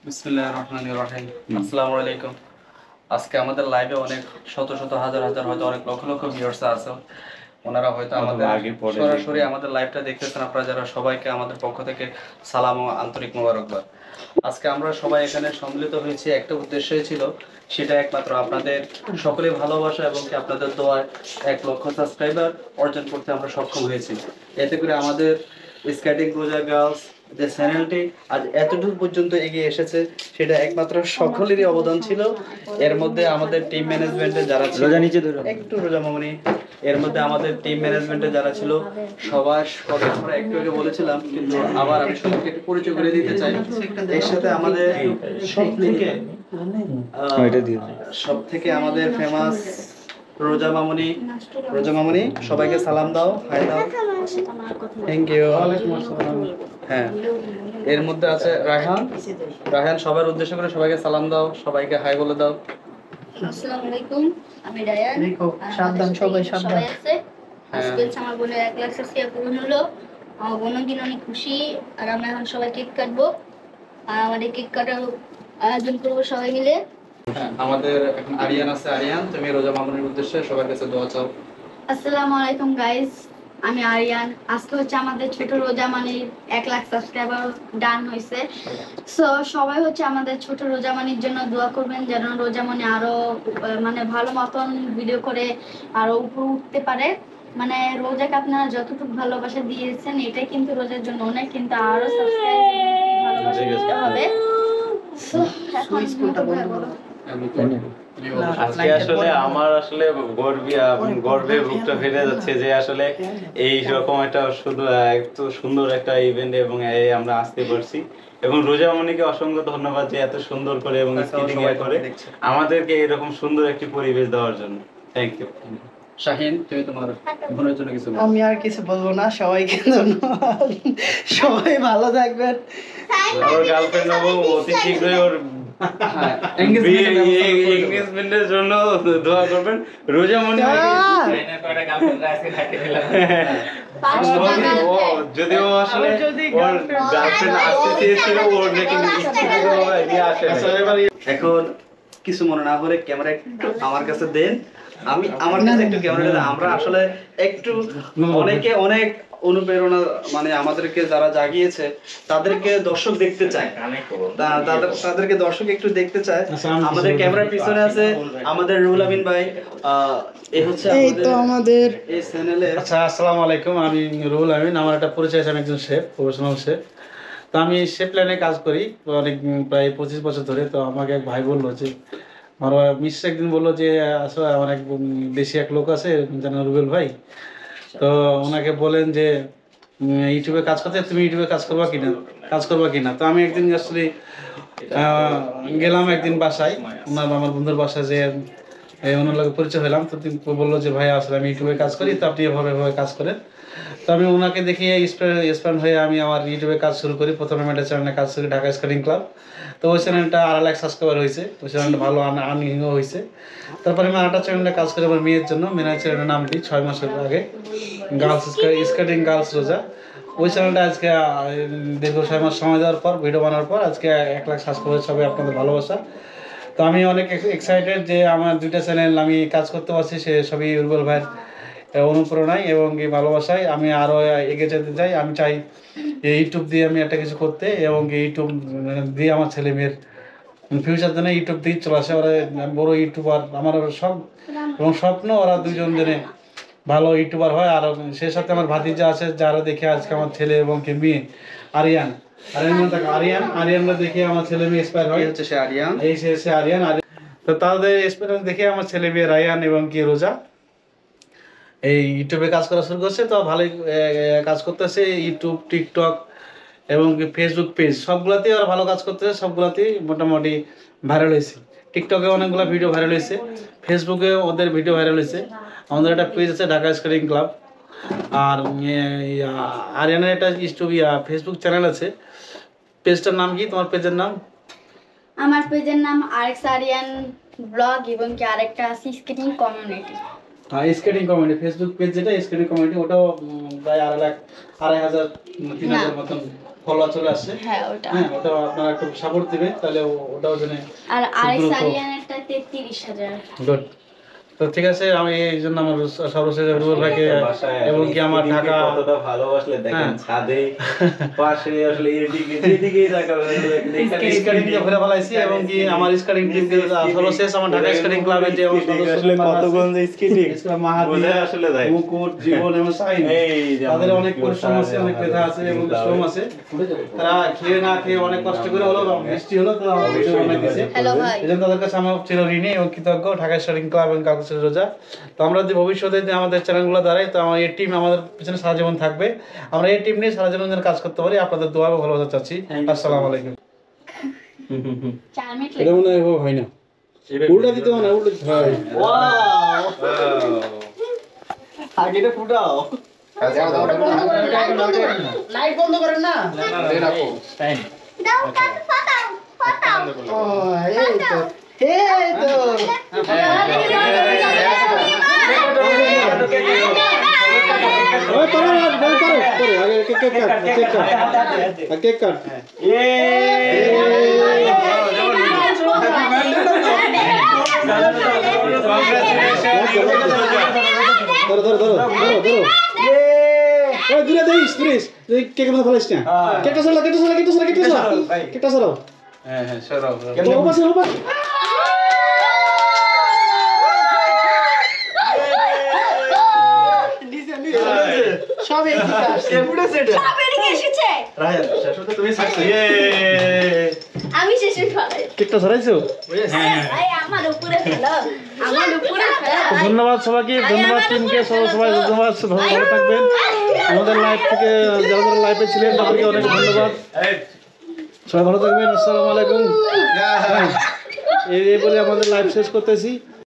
বিসমিল্লাহির রহমানির রহিম। আসসালামু আলাইকুম। আজকে আমাদের লাইভে অনেক শত শত হাজার হাজার হয়তো অনেক লক্ষ লক্ষ ভিউয়ার্স আছে। ওনারা হয়তো আমাদের সরাসরি আমাদের লাইভটা দেখতেছেন। আপনারা যারা সবাইকে আমাদের পক্ষ থেকে সালাম ও আন্তরিক মোবারকবাদ। আজকে আমরা সবাই এখানে সম্মিলিত হয়েছি একটা উদ্দেশ্যই ছিল, সেটা একমাত্র আপনাদের সকলের ভালোবাসা এবং কি আপনাদের দোয়ায় 1 লক্ষ সাবস্ক্রাইবার অর্জন করতে আমরা সক্ষম হয়েছি। এতে করে আমাদের স্কেটিং রোজা গার্লস যে চ্যানেলটি আজ এতদূর পর্যন্ত এগিয়ে এসেছে, সেটা একমাত্র সকলেরই অবদান ছিল। এর মধ্যে আমাদের টিম ম্যানেজমেন্টে যারা ছিল, একটু রোজা মামনি, এর মধ্যে আমাদের টিম ম্যানেজমেন্টে যারা ছিল সবার কথা আমরা একটু আগে বলেছিলাম, কিন্তু আবার আমি সবাইকে একটু পরিচয় করে দিতে চাই। এর সাথে আমাদের সব থেকে আমাদের ফেমাস রোজা মামনি। রোজা মামনি, সবাইকে সালাম দাও, হাই দাও। Thank you. হ্যাঁ, এর মধ্যে আছে রায়হান। রায়হান, সবার উদ্দেশ্য করে সবাইকে সালাম দাও, সবাইকে হাই বলে দাও। আসসালামু আলাইকুম, আমি রায়হান। সাবধান, সবাই সাবধান। আজকে আমার বোনের 1 লাখ সাবস্ক্রাইব পূরণ হলো। আমার বোনের দিন অনেক খুশি। আর আমরা এখন সবাই কেক কাটবো, আর আমাদের কেক কাটার আয়োজন করবো সবাই মিলে। আমাদের এখন আরিয়ান আছে। আরিয়ান, তুমি রোজা মামুনের উদ্দেশ্যে সবার কাছে দোয়া চাও। আসসালামু আলাইকুম গাইস, আমি আরিয়ান। আজকে হচ্ছে আমাদের ছোট রোজা মানির 1 লাখ সাবস্ক্রাইবার ডান হয়েছে। সো সবাই হচ্ছে আমাদের ছোট রোজা মানির জন্য দোয়া করবেন, যেন রোজা মানি আরো মানে ভালো মতন ভিডিও করে আরো উপরে উঠতে পারে। মানে রোজাকে আপনারা যতটুকু ভালোবাসা দিয়েছেন, এটাই কিন্তু রোজার জন্য অনেক, কিন্তু আরো সাবস্ক্রাইব ভালোবাসা দিতে হবে। সো এখন স্কুলটা বলো। আজকে আসলে আমার আসলে গর্বে বুকটা ফেটে যাচ্ছে যে আসলে এই রকম একটা শুধু এত সুন্দর একটা ইভেন্ট এবং আমরা আসতে পারছি। এবং রোজা মনিকে অসংখ্য ধন্যবাদ যে এত সুন্দর করে এবং স্কিটিং করে আমাদেরকে এরকম সুন্দর একটি পরিবেশ দেওয়ার জন্য। Thank you. শাহিন, তুমি তোমার বোনের জন্য কিছু বলো। আমি আর কিছু বলবো না, সবাইকে ধন্যবাদ। সবাই ভালো থাকবেন। আমার গার্লফ্রেন্ড হবো অতি শীঘ্রই, ওর এনগেজমেন্টের জন্য দোয়া করবেন। রোজা মনি যদিও আসলে ওর গার্লফ্রেন্ড আসতে চেয়েছিল, ওর নাকি এখন কিছু মনে না করে ক্যামেরা একটু আমার কাছে দেন। আমার কাছে একটু ক্যামেরা দেন। আমরা আসলে একটু অনেকে অনেক অনুপ্রেরণা, মানে আমাদেরকে যারা জাগিয়েছে তাদেরকে দর্শক দেখতে চায়, তাদেরকে দর্শক একটু দেখতে চায়। আমাদের ক্যামেরার পিছনে আছে আমাদের রুহুল আমিন ভাই। এই হচ্ছে আমাদের এই চ্যানেলে। আচ্ছা, আসসালামু আলাইকুম। আমি রুহুল আমিন। আমার একটা পরিচয় আছে, আমি একজন শেফ, প্রফেশনাল শেফ। তো আমি শেফ লাইনে কাজ করি অনেক, প্রায় 25 বছর ধরে। তো আমাকে এক ভাই বললো যে, আমার মিস্টার একদিন বললো যে আসলে অনেক বেশি এক লোক আছে যেন রুবেল ভাই, তো ওনাকে বলেন যে ইউটিউবে কাজ করতে, তুমি ইউটিউবে কাজ করবা কিনা। তো আমি একদিন আসলে গেলাম একদিন বাসায়, আমার বন্ধুর বাসায়, যে ওনার লোকের পরিচয় হলাম। তো তিনি বললো যে ভাই আসলে আমি ইউটিউবে কাজ করি, তো আপনি এভাবে কাজ করেন। তো আমি ওনাকে দেখে ইন্সপায়ার হয়ে আমি আমার ইউটিউবে কাজ শুরু করি। প্রথমে আমি একটা চ্যানেলে কাজ করি, ঢাকা স্কেটিং ক্লাব। তো ওই চ্যানেলটা 2.5 লাখ সাবস্ক্রাইবার হয়েছে, ওই চ্যানেলটা ভালো আর্নিংও হয়েছে। তারপরে আমি আরেকটা চ্যানেলে কাজ করি আমার মেয়ের জন্য। মেয়ের চ্যানেলের নাম দিই 6 মাসের আগে, গার্লস স্কেটিং গার্লস রোজা। ওই চ্যানেলটা আজকে দীর্ঘ 6 মাস সময় দেওয়ার পর, ভিডিও বানানোর পর আজকে 1 লাখ সাবস্ক্রাইবার, সবাই আপনাদের ভালোবাসা। তো আমি অনেক এক্সাইটেড যে আমার 2টা চ্যানেল আমি কাজ করতে পারছি, সে সবই রুবেল ভাইয়ের অনুপ্রেরণায় এবং এই ভালোবাসায় আমি আরও এগিয়ে যেতে চাই। আমি চাই ইউটিউব দিয়ে আমি একটা কিছু করতে, এবং ইউটিউব দিয়ে আমার ছেলে মেয়ের ফিউচার জন্য ইউটিউব দিয়ে চলে আসে। ওরা বড় ইউটিউবার, আমার সব এবং স্বপ্ন ওরা দুজন জনে ভালো ইউটিউবার হয়। আর সেই সাথে আমার ভাতিজা আছে, যারা দেখে আজকে আমার ছেলে এবং কি মেয়ে আরিয়ানরা দেখে আমার ছেলে মেয়ে ইন্সপায়ার হয়। হচ্ছে সে আরিয়ান, এই সে আরিয়ান। তো তাদের এক্সপিরিয়েন্স দেখে আমার ছেলে মেয়ে রায়ান এবং কি রোজা এই ইউটিউবে কাজ করা শুরু করছে। তো ভালোই কাজ করতেছে, ইউটিউব, টিকটক এবং ফেসবুক পেজ সবগুলাতেই ওরা ভালো কাজ করতেছে, সবগুলাতেই মোটামুটি ভাইরাল হয়েছে। টিকটকে অনেকগুলো ভিডিও ভাইরাল হয়েছে, ফেসবুকে ওদের ভিডিও ভাইরাল হয়েছে। আমাদের একটা পেজ আছে ঢাকা স্কেটিং ক্লাব, আর আরিয়ানের একটা ফেসবুক চ্যানেল আছে। পেজটার নাম কি? তোমার পেজের নাম? আমার পেজের নাম আরএক্স আরিয়ান ব্লগ, এবং কি আরেকটা আছে স্কেটিং কমিউনিটি। হ্যাঁ, স্কেটিং কমিউনিটি ফেসবুক পেজ, যেটা স্কেটিং কমিউনিটি, ওটাও প্রায় 2.5 লাখ 2.5 হাজার 3,000 মতন ফলোয়ার চলে আসছে। হ্যাঁ ওটা। হ্যাঁ, ওটা আপনারা একটু সাপোর্ট দিবেন, তাহলে ওটাও জন্য আর আরেক দ্রুত। আরিয়ানেরটা 33,000। গুড। তো ঠিক আছে, আমি এই জন্য আমার সর্বশেষ রুবেল ভাইকে বাসায় এবং কি আমার স্ক্রিনকে ঢাকা কতটা ভালোবাসলে দেখেন, হ্যাঁ। ছাদে পাশে আসলে এদিকে যেদিকেই তাকাবেন স্কাটিং কে ঘুরে ফেলাইছি, এবং কি আমার স্কাটিং টিমকে সর্বশেষ আমার ঢাকা স্কাটিং ক্লাবের যে আমার সদস্য আসলে মেম্বার আছে, কতগুণ যে স্কেটিং ইসলাম মাহাদি, বোঝা আসলে যায়। মুকুট, জীবন এবং সাইন, এই যে তাদের আমাদের অনেক পরিশ্রম আছে, অনেক মেধা আছে এবং শ্রম আছে। তারা খেয়ে না খেয়ে অনেক কষ্ট করে হলো, বৃষ্টি হলো, তো অনেক দিছে। হ্যালো ভাই। এই জন্য তাদের কাছে আমার চির ঋণী এবং কৃতজ্ঞ, ঢাকা স্টার্টিং ক্লাব এবং কাগজের রোজা। তো আমরা যদি ভবিষ্যতে যদি আমাদের চ্যানেলগুলো দাঁড়াই, তো আমার এই টিম আমাদের পিছনে সারা জীবন থাকবে। আমরা এই টিম নিয়ে সারা জীবন যেন কাজ করতে পারি, আপনাদের দোয়া এবং ভালোবাসা চাচ্ছি। আসসালামু আলাইকুম। 4 মিনিট এটা মনে হয় হয় না, উল্টা দিতে হবে না, উল্টা দিতে হয়। আগেটা ফুটাও। লাইট বন্ধ করেন না। দাও কাট ফাটাও ফাটাও। ও এই তো, এই তো। ওই পারো না, পারো পারো পারো, আগে cake cut, cake cut, cake cut. ধরো ধরো ধরো ধরো ধরো। ওই দূরে দিস, প্লিজ কেকের মধ্যে ফেলাইস না। কেকটা সরাও, কেকটা সরাও, কেকটা সরাও, কেকটা সরাও, কেকটা সরাও। হ্যাঁ হ্যাঁ সরাও ওপাশ ওপাশ। সব এদিকে আসছে। সব এদিকে এসেছে। রায়ান শেষে তুমি সাকসেস আমি শেষে ফেলাই। কেকটা সরাইছো? ভাই আমার উপরে ফেলো। আমার উপরে ফেলো। ধন্যবাদ সবাইকে, ধন্যবাদ টিমকে, সবাই ধন্যবাদ, ভালো থাকবেন। আমাদের লাইভ থেকে যারা যারা লাইভে ছিলেন তাদেরকে অনেক ধন্যবাদ। সবাই ভালো থাকবেন। আসসালামু আলাইকুম। এই বলে আমাদের লাইভ শেষ করতেছি।